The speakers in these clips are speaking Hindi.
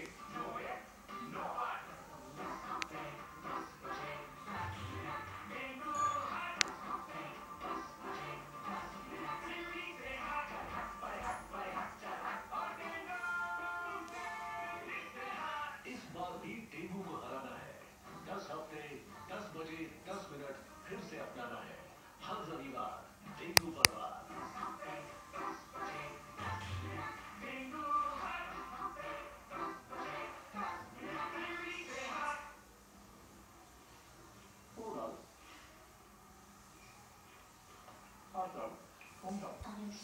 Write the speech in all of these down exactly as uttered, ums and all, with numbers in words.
इस बार भी डेंगू को हराना है। दस हफ्ते, दस बजे, दस मिनट फिर से अपनाना है। हर रविवार डेंगू पर बात। Oral, heartburn, homedom.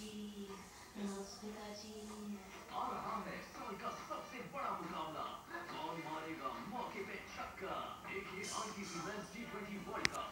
आ रहा है साल का सबसे बड़ा मुकाबला। कौन मारेगा मौके पे छक्का? देखिए आज की टी ट्वेंटी वर्ल्ड कप।